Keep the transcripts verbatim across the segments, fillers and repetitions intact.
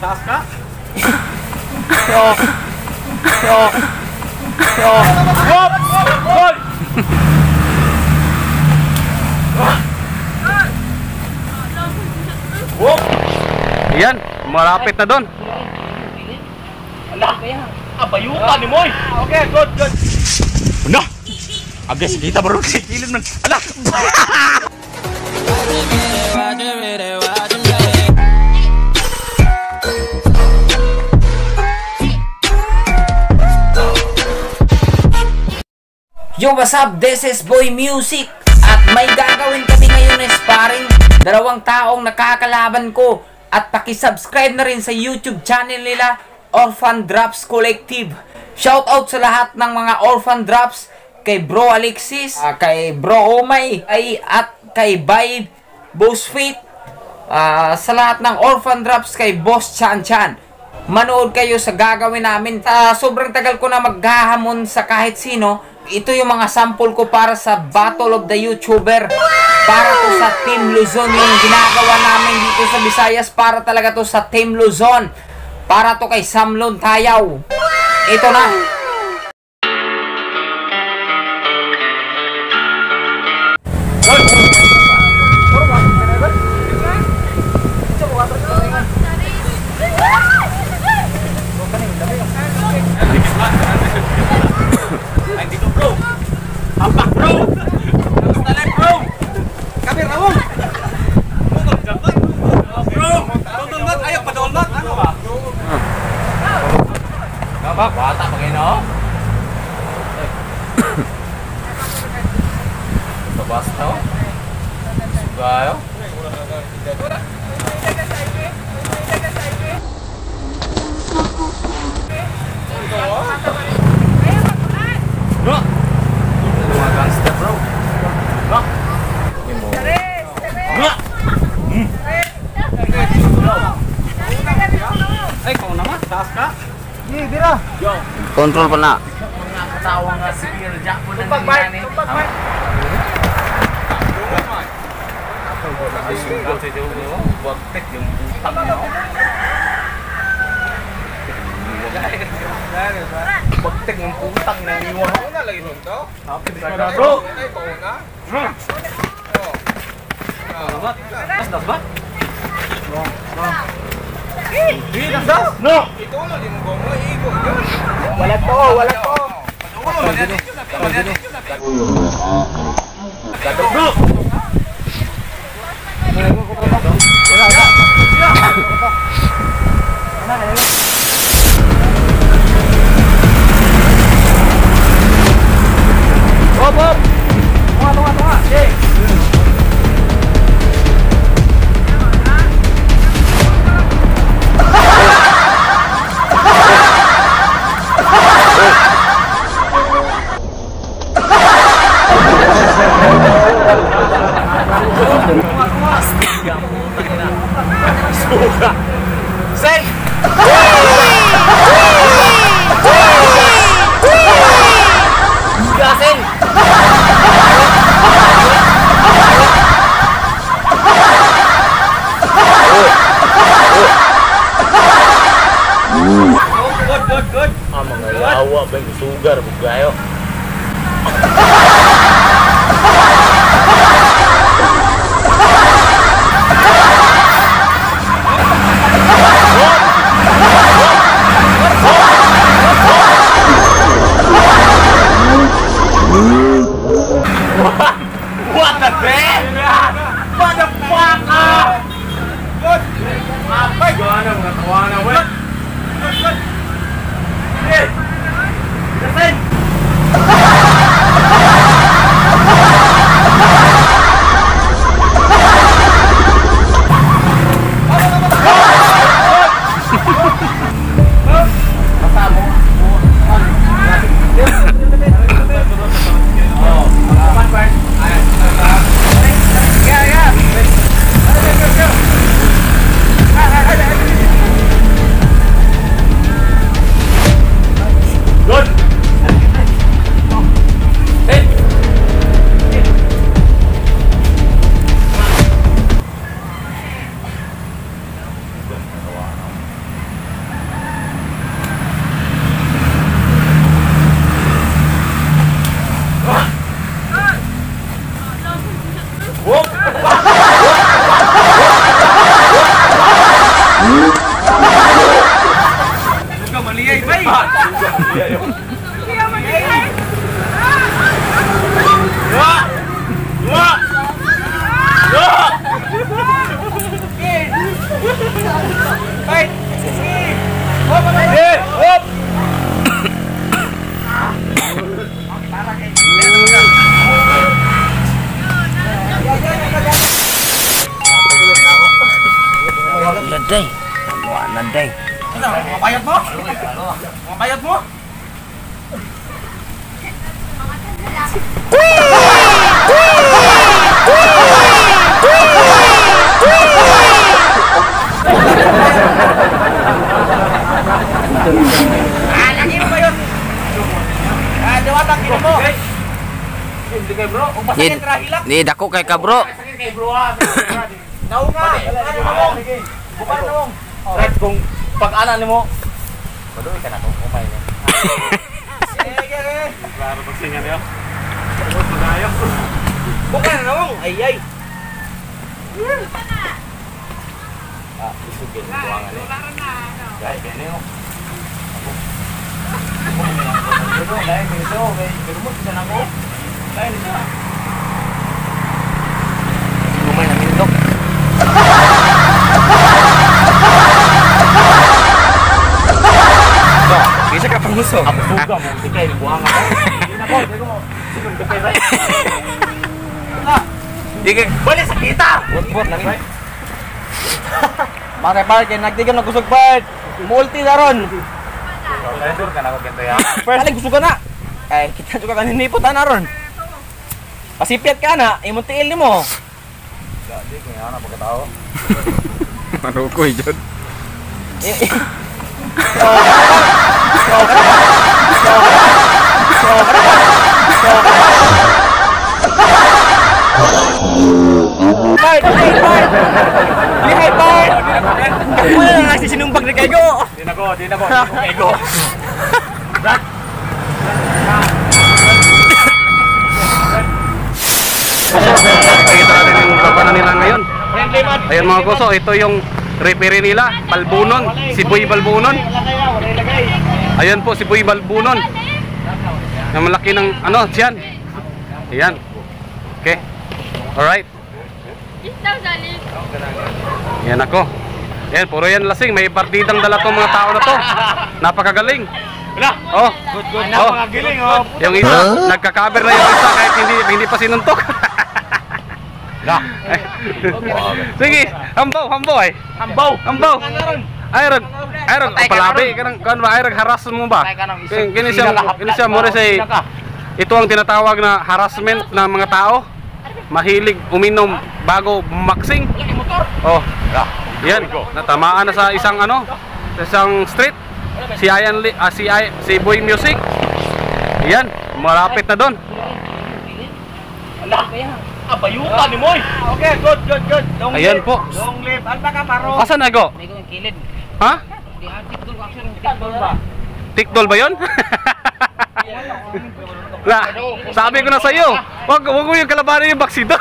Taas ka? Yo! Yo! Yo! Hop! Hop! Hop! Ayan, malapit na doon. Ala! Abayuta ni Moy! Okay, good, good. Ano? Agis, kita baru kilin man. Ala! Yo, what's up? This is Boy Music. At may gagawin kami ngayon na sparring. Dalawang taong nakakalaban ko. At pakisubscribe na rin sa YouTube channel nila, Orphan Drops Collective. Shoutout sa lahat ng mga Orphan Drops. Kay Bro Alexis, uh, kay Bro Omay, ay, at kay Bay Boss Fit. Uh, sa lahat ng Orphan Drops, kay Boss Chan Chan. Manood kayo sa gagawin namin. Uh, sobrang tagal ko na maghahamon sa kahit sino. Ito yung mga sample ko para sa Battle of the YouTuber. Para to sa Team Luzon. Yung ginagawa namin dito sa Visayas. Para talaga to sa Team Luzon. Para to kay Samlon Tayaw. Ito na. Hampak bro! Tapos na lang bro! Kami rawong! Bro! Tudulnot! Ayaw padulnot! Ano ba? Kabak! Bata pa kayo no? Basta o? Sugayo? No! Mga gangster bro. No. Imo. No. Hmm. Ay, kau nama taas ka? Di, dira. Yo. Control pa na. Mga katawa nga si Pierre Jack mo nang nangyari. Tupak-bike. Ay, sugal sa iyo mo. Buwagtek yung utang mo. Buwagtek yung utang na iwan. Una lagi nun to? Bro! Ay, pauna? Hmm. Oo. Mas das ba? No. No. Hindi, das das? No! Ito na, di mo gomo. Igo yun. Wala po, wala po. Patulo, manyanin yun. Manyanin yun. Gadok, bro! Wala, wala. Wala, wala. Bob, Bob! Tunggu, tunggu, tunggu! Cik! Suka! Sek! Gasin! Good, good, good. Ah, mga lawa ba yung sugar, bugayo. What the heck? What the fuck? Good. Apa gimana mga tawanan, weh? Good, good. Hey. Listen. Good. Wop! Suka maliyay, bay! Suka maliyay! Wah! Wah! Wah! Bay! Hop! Hop! Landay. Wah, landay. Ano, mga payat mo? Mga payat mo? Ah, lagi mo ba yun? Ah, diwatang kino mo. Hindi kay bro. Kung masakit rahilak. Di dako kay ka, bro. Masakit kay bro ha. Naong nga. Bukan naong. Right, kung pag-ana ni mo. Padoy ka na kung kumay niya. Sige, sige. Klaro magsingan niyo. Huwag magayo. Bukan na naong. Ay, ay. Ah, isugin. Buwangan eh. Gaya ka niyo. Ito, lain dito. Gerumot ka na ko. Lain dito. Lumay na minutok. Bisa ka panguso. Ang buga mo, di kayo buwangan ka. Hindi na ko, di ko mo. Sige, di kayo right. Sige, balik sa kita! Buot-buot lang yun. Bakit pa, kaya nagtigan na kusog pa. Multi na ron. Sure ka na ko ganito yan. First, gusto ka na. Eh, kita juga kan hinipot na ron. Pasipiat ka na, imuntiil ni mo. Hindi, kaya na pagkatao. Marukoy dyan. Bart! Hey, Bart! Lihay, Bart! Kamu na lang nagsisinumbag ni Kego! Di na ko, di na ko, Kego! Bart! Nakikita natin yung labanan nila ngayon. Ayan mga kuso, ito yung referee nila, Balbunon, si Boy Balbunon. Ayan po si Boy Balbunon. Yung malaki ng ano, siyan. Ayan. Okay. Alright. Ayan ako. Ayan, puro yan lasing. May partidang dala tong mga tao na to. Napakagaling. Oh, Good, good. Oh. Napakagiling, oh! Yung isa, nagka-cover na yung isa kahit hindi, hindi pa sinuntok. Sige, hambaw, hambaw ay. Hambaw! Hambaw. Ay rag, ay rag palabi kanang kan ba ay rag harass mo ba? Kini siya, kini siya mo say ito ang tinatawag na harassment ng mga tao. Mahilig uminom bago bumaksing. Oh. Yan, natamaan na sa isang ano, sa isang street. Si Ayan Li, ah, si Ay, si Boy Music. Yan, malapit na doon. Abayuta ni Moy! Okay, good, good, good. Long Ayan live. po. Long live. Alta ka, paro. Asan na go? May kong kilid. Ha? Di atik dul action Tikdol ba? Tikdol ba 'yon? Na, sabi ko na sa iyo, wag wag mo yung kalabanin yung baksido.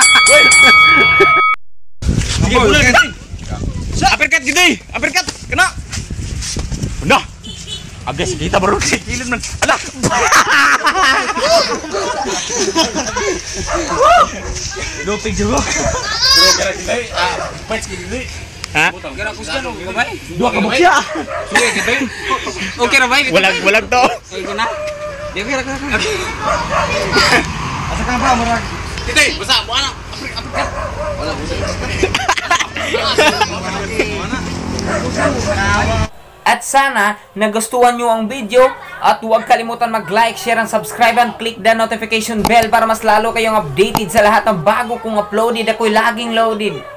Sige, bulan gede. Sa uppercut gede. Uppercut. Kena. Bunda. Agak kita baru kilid man. Ala. Doping juga. Bro, kira gede. Ah, punch gede. Ha? Kira kuskan mo ba? Dua kabuk siya. Sige, gede. Okay ra ba? Walang walang to. Ay na. Di kira kira. Asa ka ba murag? Gede, basa mo ana. Uppercut. Wala busa. At sana nagustuhan nyo ang video at huwag kalimutan mag-like, share, and subscribe and click the notification bell para mas lalo kayong updated sa lahat ng bago kong uploaded. Ako'y laging loaded.